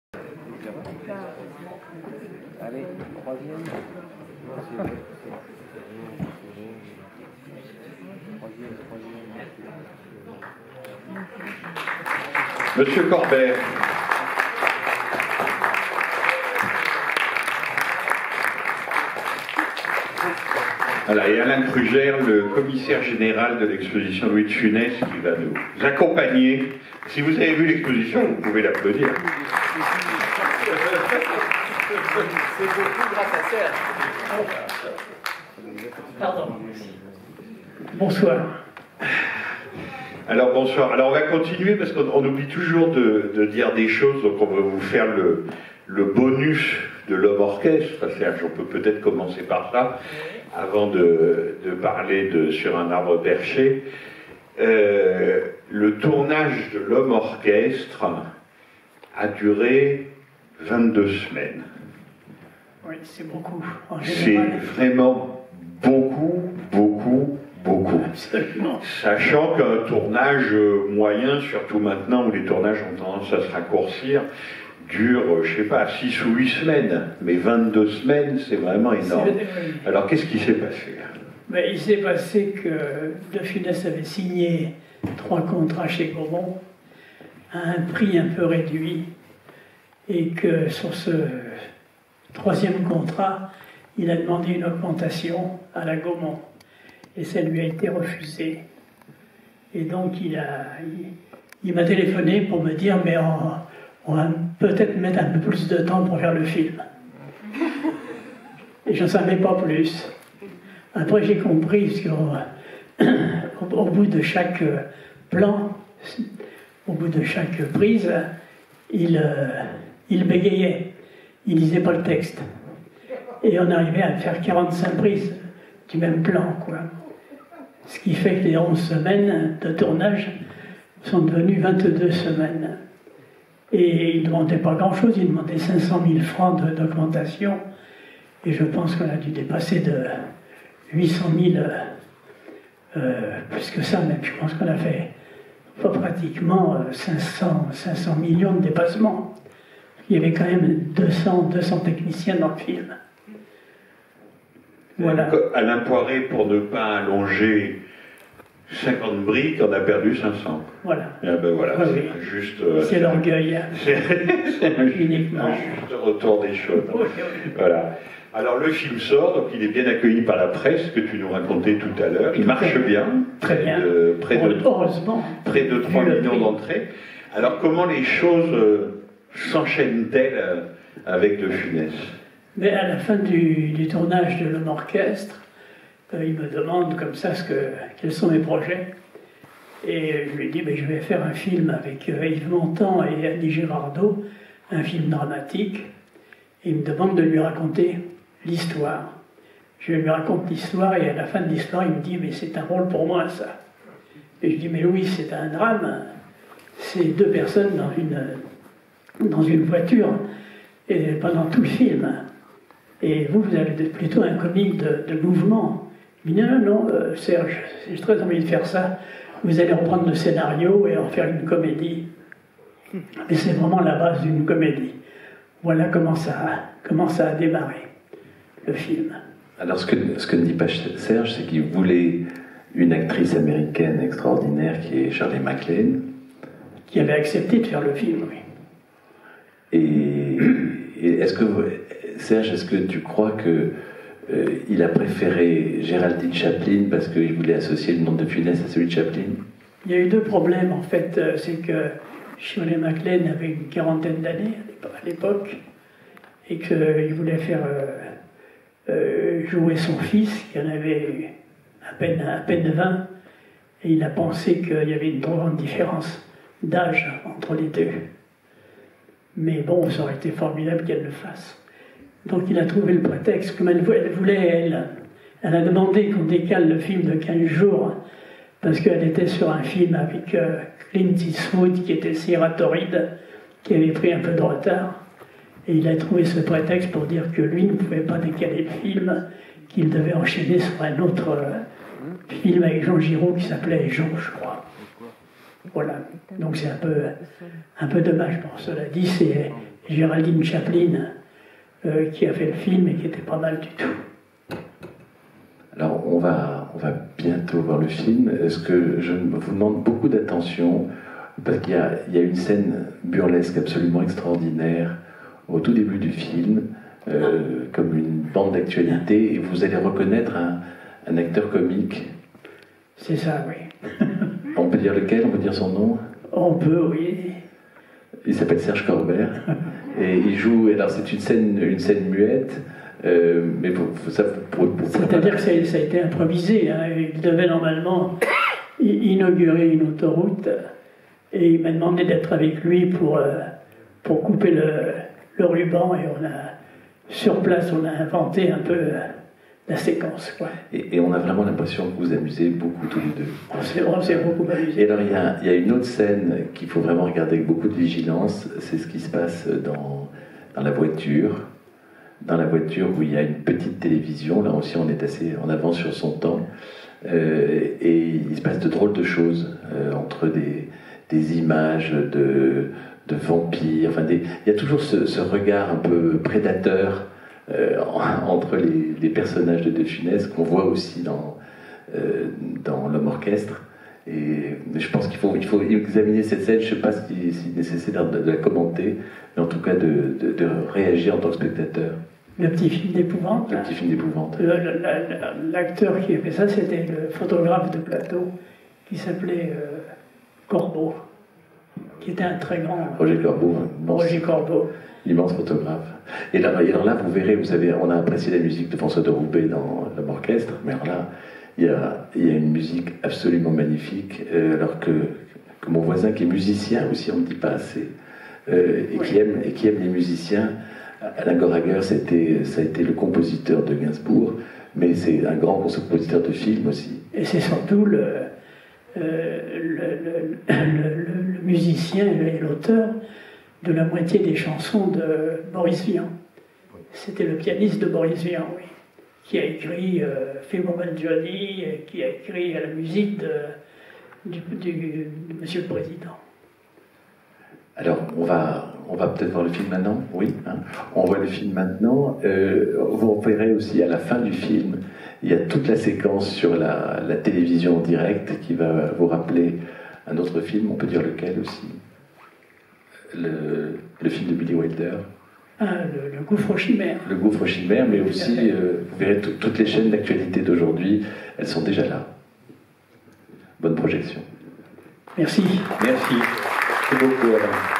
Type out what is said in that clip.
Allez, troisième. Monsieur Corbert. Voilà, et Alain Kruger, le commissaire général de l'exposition Louis de Funès, qui va nous accompagner. Si vous avez vu l'exposition, vous pouvez l'applaudir. C'est beaucoup grâce à Serge. Pardon. Bonsoir. Alors bonsoir. Alors on va continuer parce qu'on oublie toujours de dire des choses, donc on va vous faire le bonus de l'homme orchestre. Serge, on peut peut-être commencer par ça, avant de parler de Sur un arbre perché. Le tournage de l'homme orchestre a duré 22 semaines. Oui, c'est beaucoup. C'est vraiment beaucoup. Absolument. Sachant qu'un tournage moyen, surtout maintenant où les tournages ont tendance à se raccourcir, dure, je sais pas, 6 ou 8 semaines. Mais 22 semaines, c'est vraiment énorme. Alors, qu'est-ce qui s'est passé? Il s'est passé que De Funès avait signé 3 contrats chez Gaumont à un prix un peu réduit et que sur ce 3e contrat, il a demandé une augmentation à la Gaumont et ça lui a été refusé. Et donc il m'a téléphoné pour me dire mais on va peut-être mettre un peu plus de temps pour faire le film. Et je ne savais pas plus. Après j'ai compris, parce qu'au bout de chaque plan, au bout de chaque prise, il bégayait, il lisait pas le texte. Et on arrivait à faire 45 prises du même plan, quoi. Ce qui fait que les 11 semaines de tournage sont devenues 22 semaines. Et il ne demandait pas grand-chose, il demandait 500 000 francs d'augmentation. Et je pense qu'on a dû dépasser de 800 000, plus que ça même. Je pense qu'on a fait pratiquement 500 millions de dépassements. Il y avait quand même 200 techniciens dans le film. Voilà. Alain Poiré, pour ne pas allonger 50 briques, on a perdu 500. Voilà. Ah ben voilà, Oui. Juste, c'est l'orgueil. C'est Uniquement. un juste retour des choses. Oui. Voilà. Alors le film sort, donc il est bien accueilli par la presse, que tu nous racontais tout à l'heure. Il marche bien. Très bien. Heureusement. Près de 3 millions d'entrées. Alors comment les choses s'enchaînent-elles avec De Funès? Mais à la fin du tournage de l'homme orchestre, il me demande comme ça quels sont mes projets. Et je lui dis, je vais faire un film avec Yves Montand et Annie Girardot, un film dramatique. Et il me demande de lui raconter l'histoire. Je lui raconte l'histoire et à la fin de l'histoire, il me dit, mais c'est un rôle pour moi, ça. Et je dis, mais Louis, c'est un drame. C'est 2 personnes dans une voiture et pendant tout le film. Et vous avez plutôt un comique de mouvement. Il me dit, non, Serge, j'ai très envie de faire ça. Vous allez reprendre le scénario et en faire une comédie. Mais c'est vraiment la base d'une comédie. Voilà comment ça a démarré, le film. Alors, ce que ne dit pas Serge, c'est qu'il voulait une actrice américaine extraordinaire qui est Shirley MacLaine. Qui avait accepté de faire le film, oui. Et Serge, est-ce que tu crois qu'il a préféré Géraldine Chaplin parce qu'il voulait associer le nom de Funès à celui de Chaplin? Il y a eu 2 problèmes, en fait. C'est que Shirley MacLaine avait une 40aine d'années à l'époque et qu'il voulait faire jouer son fils qui en avait à peine 20 et il a pensé qu'il y avait une trop grande différence d'âge entre les 2. Mais bon, ça aurait été formidable qu'elle le fasse. Donc il a trouvé le prétexte, comme elle a demandé qu'on décale le film de 15 jours parce qu'elle était sur un film avec Clint Eastwood qui était Sierra Torride, qui avait pris un peu de retard. Et il a trouvé ce prétexte pour dire que lui ne pouvait pas décaler le film, qu'il devait enchaîner sur un autre film avec Jean Giraud qui s'appelait Jean, je crois. Voilà. Donc c'est un peu dommage. Bon, cela dit, Géraldine Chaplin qui a fait le film et qui était pas mal du tout. Alors, on va bientôt voir le film. Est-ce que je vous demande beaucoup d'attention, parce qu'il y a une scène burlesque absolument extraordinaire au tout début du film, comme une bande d'actualité, et vous allez reconnaître un acteur comique. C'est ça, oui. On peut dire lequel? On peut dire son nom? On peut, oui. Il s'appelle Serge Corbert, et il joue. Alors, c'est une scène muette. Mais c'est-à-dire que ça a été improvisé. Hein. Il devait normalement inaugurer une autoroute et il m'a demandé d'être avec lui pour couper le ruban, et sur place on a inventé un peu la séquence. Quoi. Et on a vraiment l'impression que vous amusez beaucoup tous les deux. On s'est beaucoup amusé. Et alors il y a une autre scène qu'il faut vraiment regarder avec beaucoup de vigilance, c'est ce qui se passe dans la voiture. Dans la voiture où il y a une petite télévision, là aussi on est assez en avance sur son temps, et il se passe de drôles de choses entre des images de vampires, enfin il y a toujours ce regard un peu prédateur entre les personnages de De Funès qu'on voit aussi dans L'Homme Orchestre. Et je pense qu'il faut examiner cette scène. Je ne sais pas s'il est nécessaire de la commenter, mais en tout cas de réagir en tant que spectateur. Le petit film d'épouvante. Le petit film d'épouvante. L'acteur qui a fait ça, c'était le photographe de plateau qui s'appelait Corbeau, qui était un très grand... Roger Corbeau. Roger Corbeau. Immense photographe. Et alors là, vous verrez, on a apprécié la musique de François de Roubaix dans L'Homme Orchestre, mais alors là, il y a une musique absolument magnifique, alors que mon voisin qui est musicien aussi, on ne dit pas assez, qui aime les musiciens. Alain Goraguer, ça a été le compositeur de Gainsbourg, mais c'est un grand compositeur de films aussi. Et c'est surtout le musicien et l'auteur de la moitié des chansons de Boris Vian. C'était le pianiste de Boris Vian, oui, qui a écrit Fais-moi mal Johnny, et qui a écrit la musique de Monsieur le Président. Alors, on va peut-être voir le film maintenant, oui. Hein. On voit le film maintenant. Vous verrez aussi à la fin du film, il y a toute la séquence sur la télévision en direct qui va vous rappeler un autre film, on peut dire lequel aussi. Le film de Billy Wilder. Le Gouffre aux Chimères. Le Gouffre aux Chimères, mais aussi, vous verrez toutes les chaînes d'actualité d'aujourd'hui, elles sont déjà là. Bonne projection. Merci. Merci. Merci beaucoup, Alain.